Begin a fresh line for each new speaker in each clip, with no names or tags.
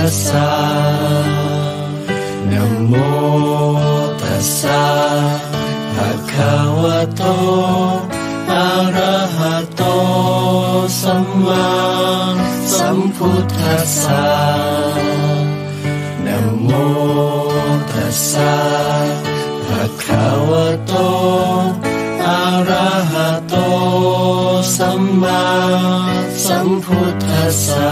สสะนะโมตัสสะภะคะวะโตอะระหะโตสัมมาสัมพุทธัสสะนะโมตัสสะภะคะวะโตอะระหะโตสัมมาสัมพุทธัสสะ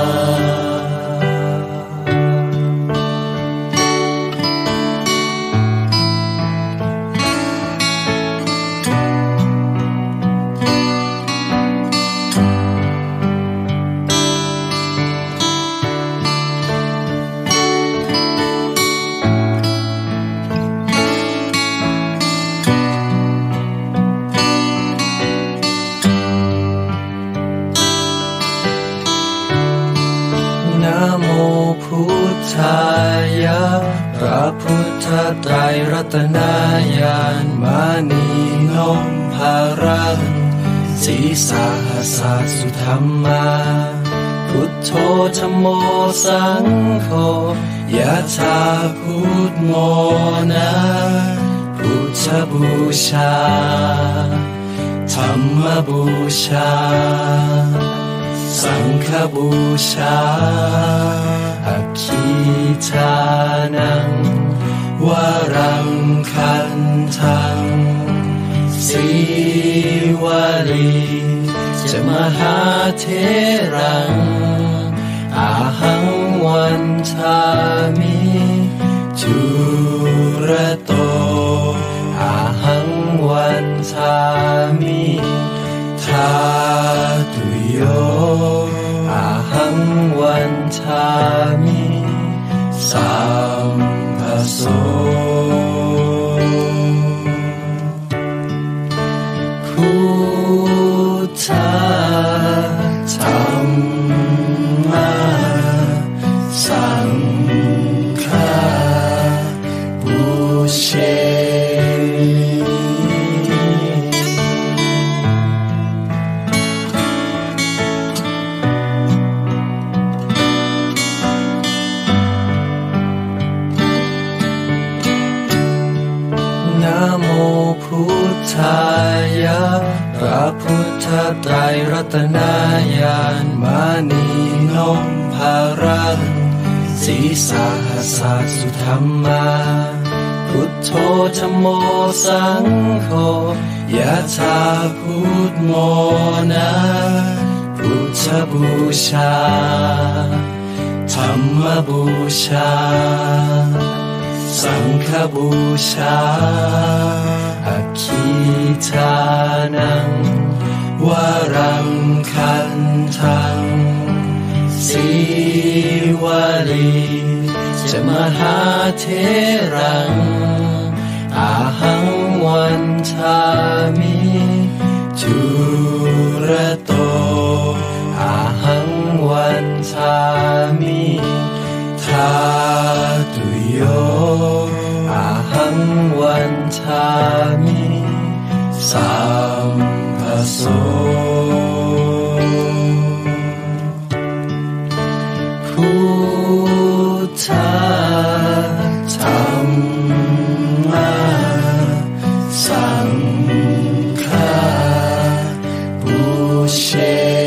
นะโมพุทธายะพระพุทธไตรรัตนญาณมานีนมภารังสีสาสาสุธรรมาพุทโธธัมโมสังโฆยะถาพุทโมนะพุทธบูชาธรรมบูชาสังฆบูชาอัคคีทานังวรังคันทังสีวลีจะมหาเถรังอาหังวันทามิจุระโตอาหังวันทามิทาตุโยอาหังวันทามิสัมภโสพุทธธัมมาสังฆาบูเชนะโมพุทธายะพระพุทธไตรรัตนญาณมานีนมภารังสีสาสาสุธรรมาพุทโธธัมโมสังโฆยะถาพุทโมนะพุทธบูชาธรรมบูชาสังฆบูชาอัคคีทานังวรังคันทังสีวลีจะมหาเถรังอาหังวันทามิจุระโตอาหังวันทามิทาตุโยอาหังวันทามิสัมภโสพุทธธัมมาสังฆาบูเช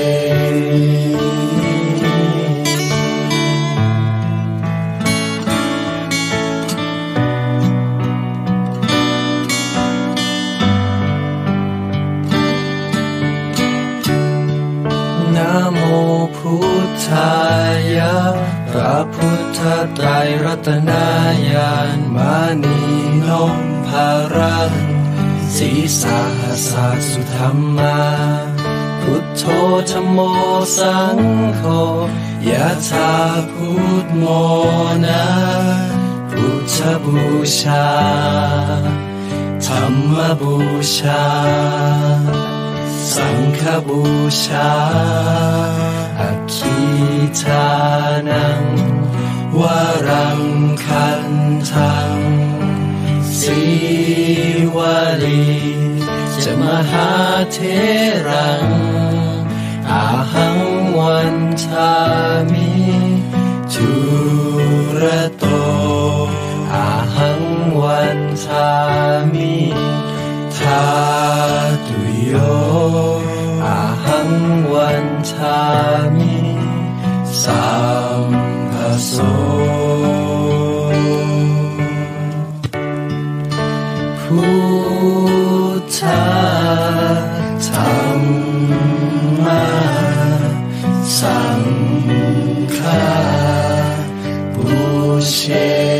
นะโมพุทธายะพระพุทธไตรรัตนญาณมานีนมภารังสีสาสาสุธรรมาพุทโธธัมโมสังโฆยะถาพุทโมนะพุทธบูชาธรรมบูชาสังฆบูชาอัคคีทานังวรังคันทังสีวลีจะมหาเถรังอาหังวันทามิจุระโตอาหังวันทามิทาตุโยอาหังวันทามิสัมภโสพุทธาธัมมาสังฆาบูเช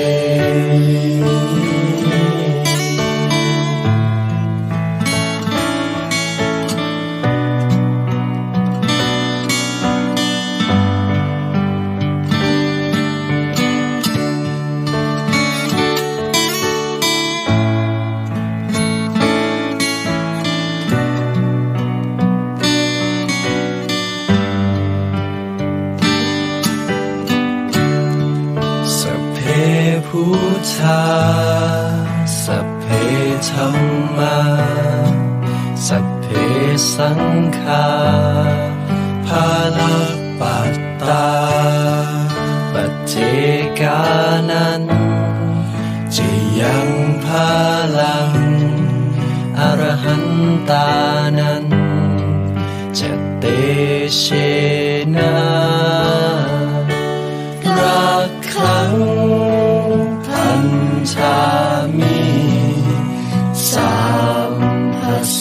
พุทธาสัพเพธัมมาสัพเพสังฆาภาลปัตตาปัจเจกานันจะยังภาลังอรหันตานันจะเตเชนะรักขังพันธามิสัมภโส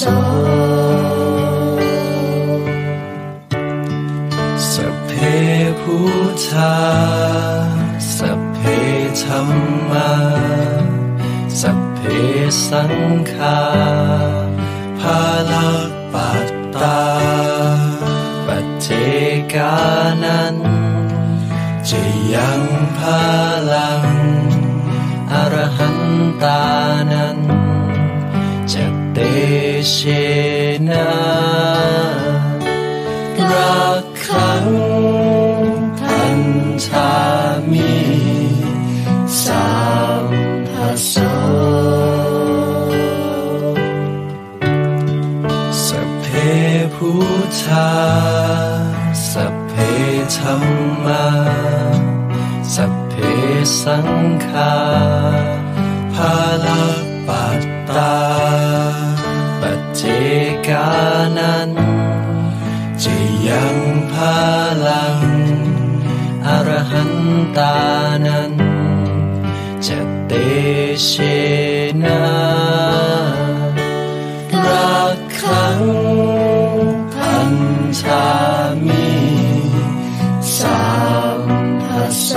สัพเพพุทธาสัพเพธัมมาสัพเพสังฆาภาลปัตตาปัจเจกานันจะยังภาลังอรหันตานันจะเตเชนะรักขังพันธามิสัมภโสสัพเพพุทธาสัพเพธัมมาสัพเพสังฆาภาลปัตตาปัจเจกานันจะยังภาลังอรหันตานันจะเตเชนะรักขังพันธามิสัมภโส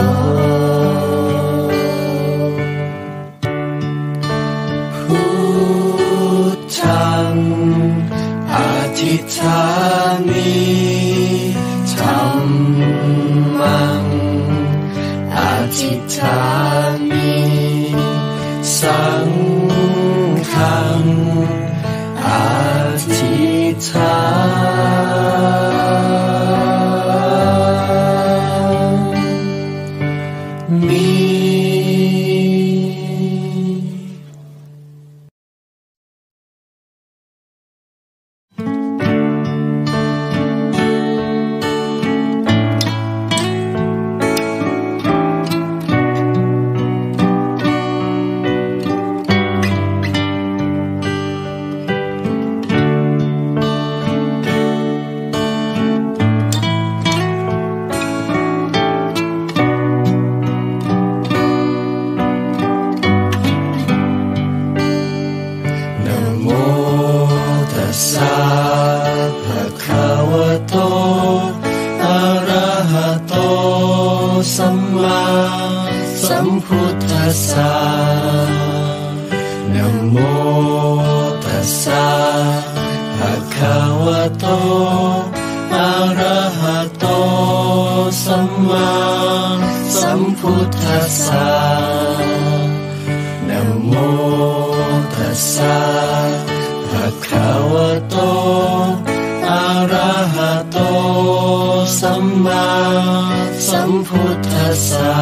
พุทธังอธิษฐามิธัมมังอธิษฐามิสังฆังอธิษฐามิสัมมาสัมพุทธัสสะนะโมตัสสะภะคะวะโตอะระหะโตสัมมาสัมพุทธัสสะนะโมตัสสะภะคะวะโตอะระหะโตสัมมาสัมพุทธัสสะ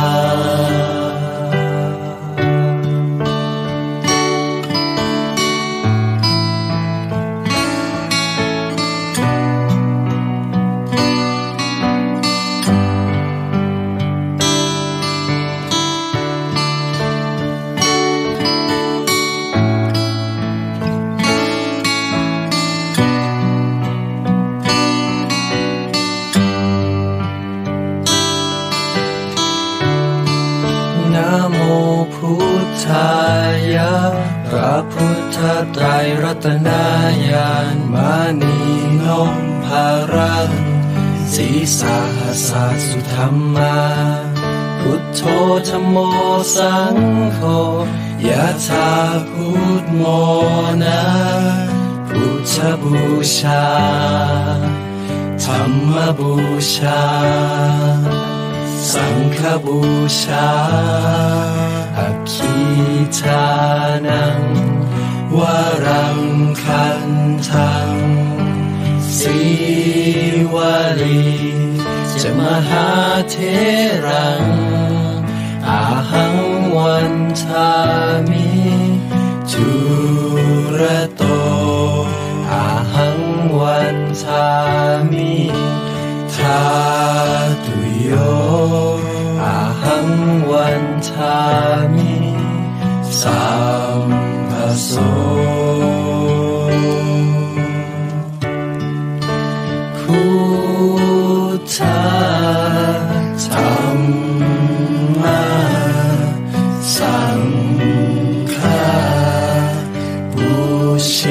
พุทธายะพระพุทธไตรรัตนญาณมณีนพรังสีสาสาสุธรรมาพุทโธธัมโมสังโฆยะถาพุทโมนะพุทธบูชาธัมมบูชาสังฆบูชาอัคคีทานังวรังคันทังสีวลีจะมหาเทรังอาหังวันทามิจุระโตอาหังวันทามิทาตุโยอาหังวันทามิสัมภโสพุทธาธัมมาสังฆาบูเช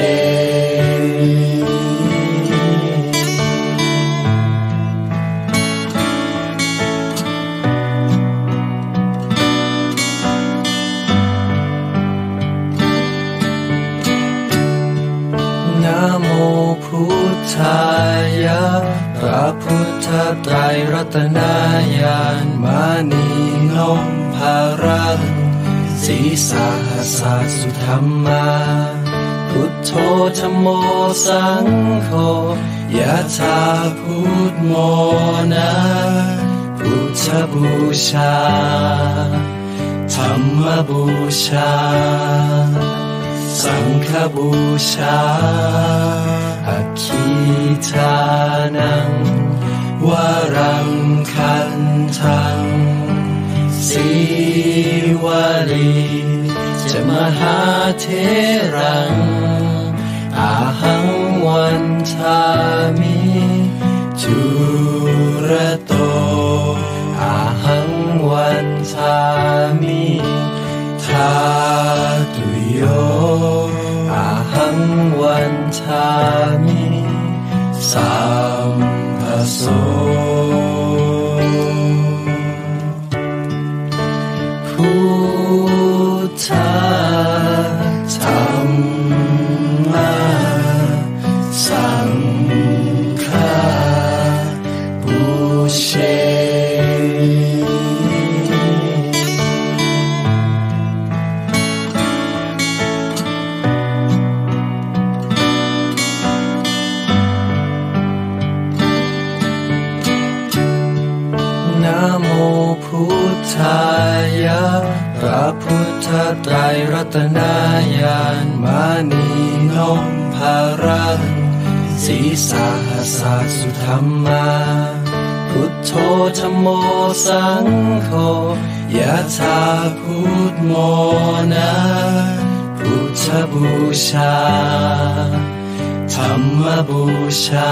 นะโมพุทธายะพระพุทธไตรรัตนญาณมณีนพรังสีสาสาสุธรรมาพุทโธธัมโมสังโฆยะถาพุทโมนะพุทธบูชาธัมมบูชาสังฆบูชาอัคคีทานังวรังคันทังสีวลีจะมหาเทรังอาหังวันทามิจุระโตอาหังวันทามิทาตุโยอาหังวันทามิสัมภโสพุทธาธัมมาสังฆาบูเชนะโมพุทธายะพระพุทธไตรรัตนญาณมณีนพรังสีสาสาสุธรรมาพุทโธธัมโมสังโฆยะถาพุทโมนะพุทธบูชาธัมมบูชา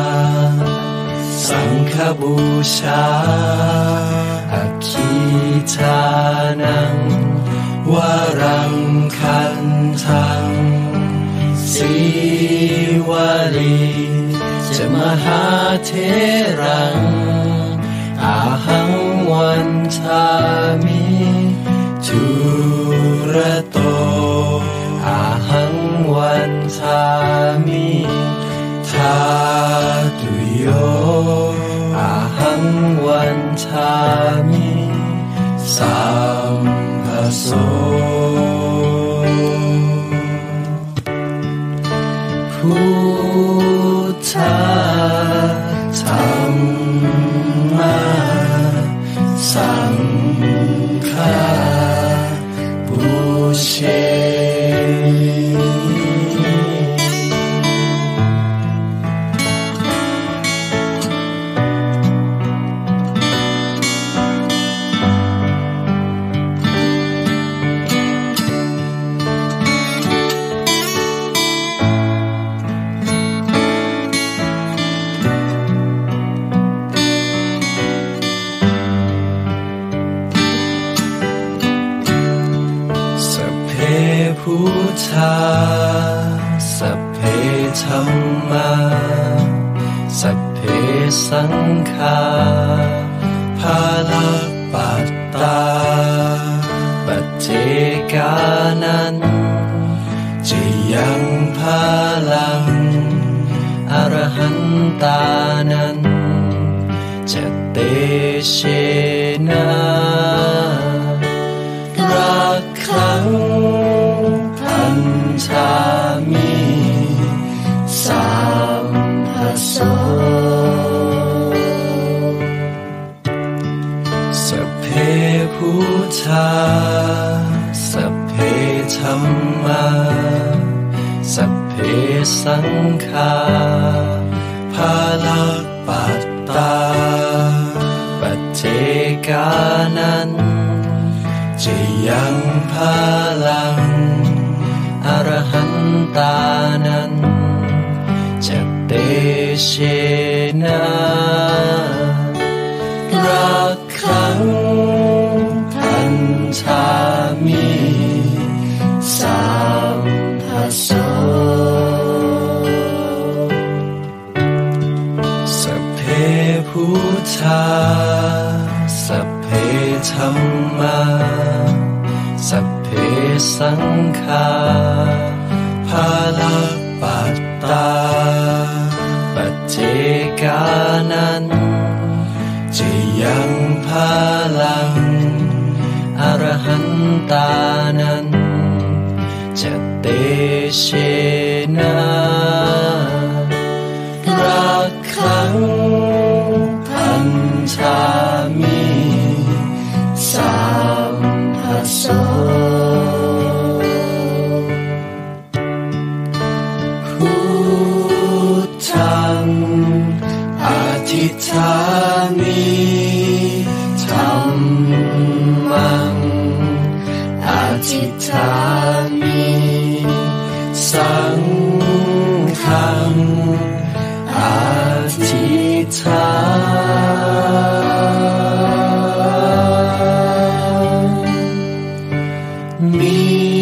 สังฆบูชาอัคคีทานังวรังคันทังสีวลีจะมหาเทรังอาหังวันทามิจุระโตอาหังวันทามิทาตุโยอาหังวันทามิสัมภโสพุทธาธัมมาสังฆาบูเชพุทธาสัพเพธัมมาสัพเพสังฆาภาลัปปัตตาปัจเจกานันจะยังภาลังอรหันตานันจะเตเชนะรักขังพันธามิสัมภโสสัพเพพุทธาสัพเพธัมมาสัพเพสังฆาภาลัปปัตตาปัจเจกานันจะยังภาลังอรหันตานันจะเตเชนะรักขังพันธามิสัมภโสสัพเพพุทธาสัพเพธัมมาสัพเพสังฆาภาลัปปัตตาปัจเจกานันจะยังภาลังอรหันตานันจะเตเชนะรักขังพันธามิสัมภโสพุทธังอธิษฐามิธัมมังอธิษฐามิสังฆังอธิษฐามิ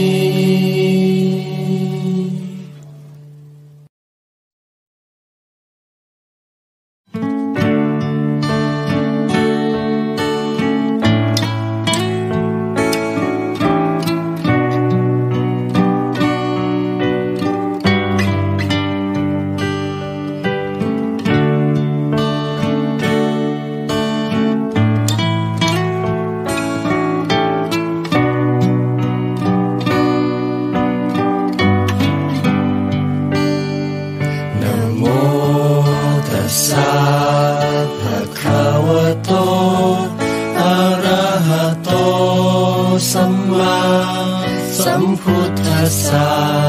สัมมาสัมพุทธัสสะ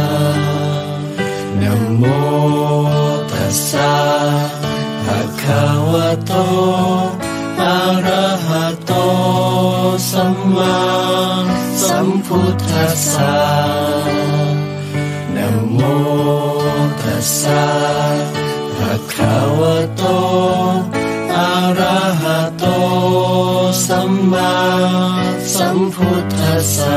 นะโมตัสสะภะคะวะโตอะระหะโตสัมมาสัมพุทธัสสะนะโมตัสสะภะคะวะโตอะระหะโตสัมมาสัมพุทธัสสะ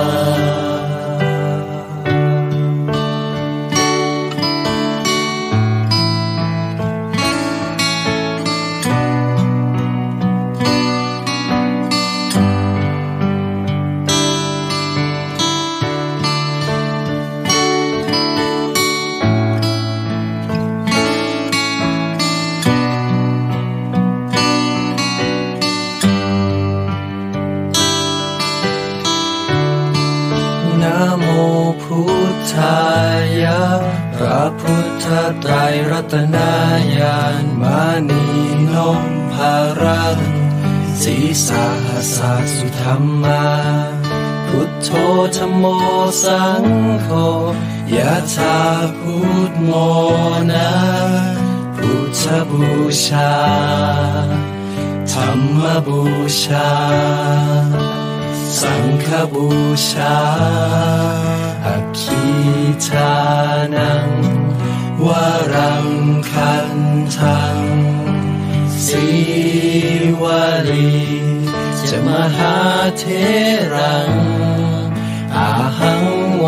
นะโมพุทธายะพระพุทธไตรรัตนญาณมานีนมภารังสีสาหสาสุธรรมาพุทโธธัมโมสังโฆยะถาพุทโมนะพุทธบูชาธรรมบูชาสังฆบูชาอคิทานังวรังคันทังสีวลีจะมหาเทรังอาหัง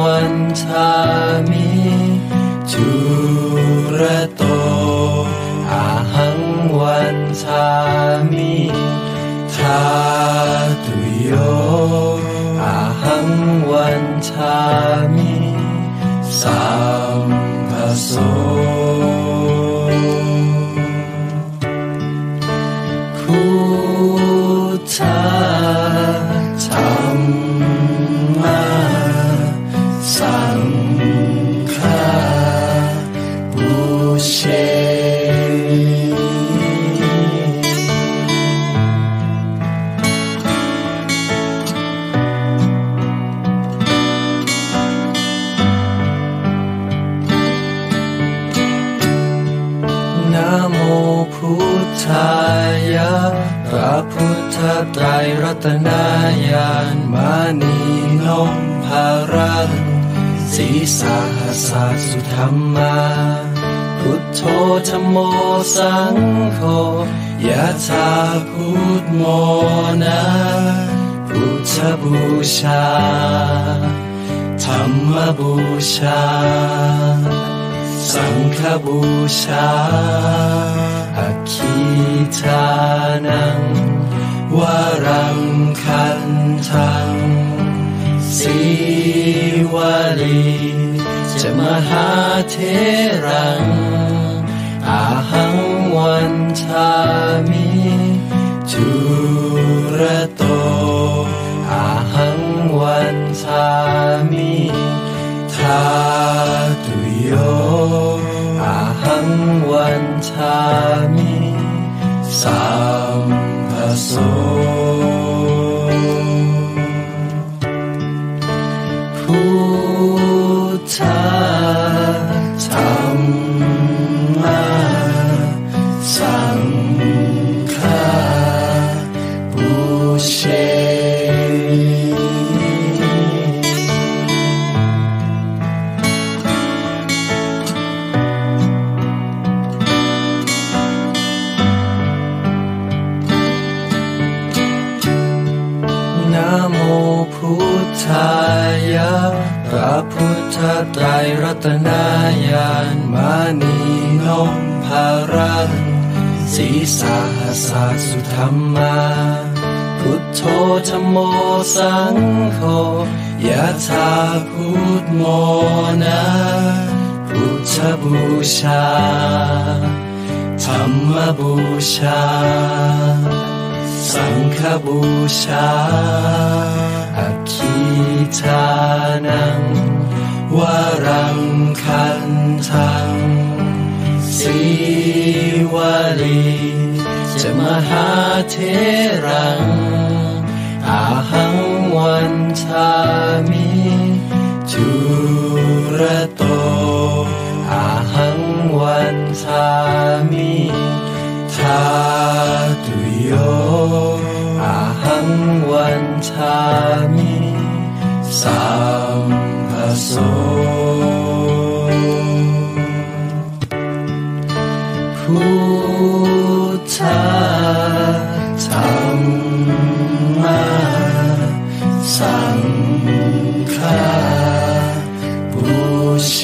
ทามิสัมภโสพุทธธัมมาสังฆาบูเชนะโมพุทธายะพระพุทธไตรรัตนญาณมานีนมภารังสีสาสาสุธรรมาพุทโธธัมโมสังโฆยะถาพุทโมนะพุทธบูชาธัมมบูชาสังฆบูชาอคิทานังวรังคันทังสีวลีจะมหาเทรังอาหังวันทามิทุระโตอาหังวันทามิทาตุโยอาหังวันทามิสัมภโสพุทธธัมมาสังฆาบูเชนะโมพุทธายะพระพุทธไตรรัตนญาณมานีนมภารังสีสาสาสุธรรมาพุทโธธัมโมสังโฆยะถาพุทโมนะพุทธบูชาธัมมบูชาสังฆบูชาอคิทานังวรังคันทังสีวลีจะมหาเทรังอาหังวันทามิทุระโตอาหังวันทามิทาตุโยอาหังวันทามิสัมภโสพุทธธัมมาสังฆาบูเช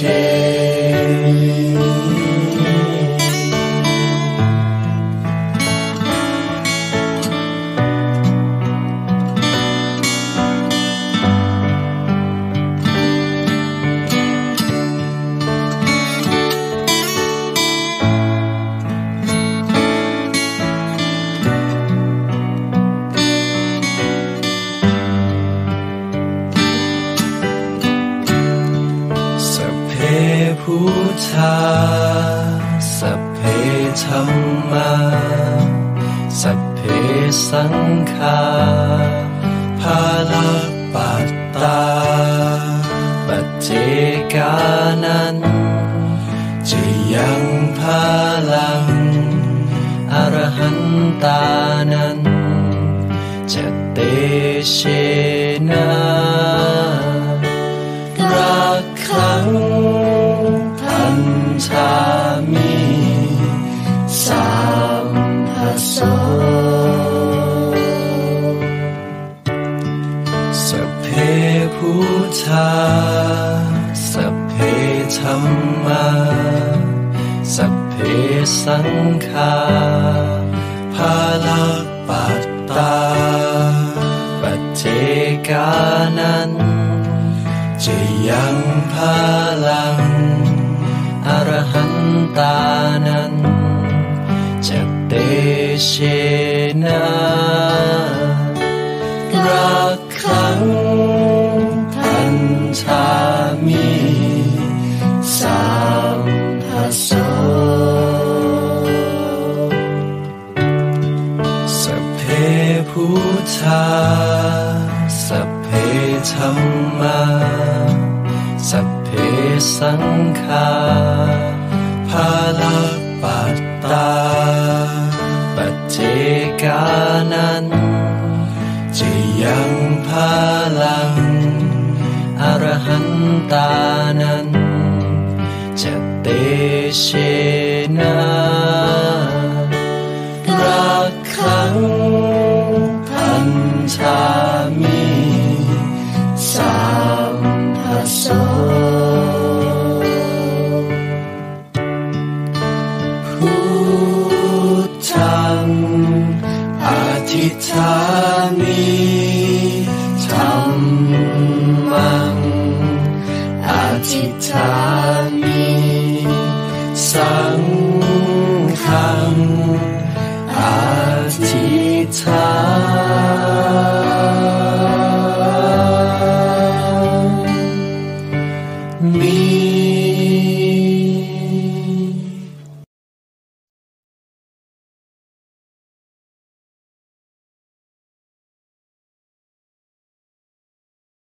พุทธาสัพเพธัมมาสัพเพสังฆาภาลปัตตาปัจเจกานันจะยังภาลังอรหันตานันจะเตเชนะรักขังพันธามิสัมภโสสัพเพพุทธาสัพเพธัมมาสัพเพสังฆาภาลปัตตาปัจเจกานันจะยังพลังอรหันตานั้นจะเตเชนะรักขังพันธามิสัมภโสสัพเพพุทธาสัพเพธัมมาสัพเพสังฆาภาลปัตตาปัจเจกานันจะยังพลังอรหันตานันจะเตเช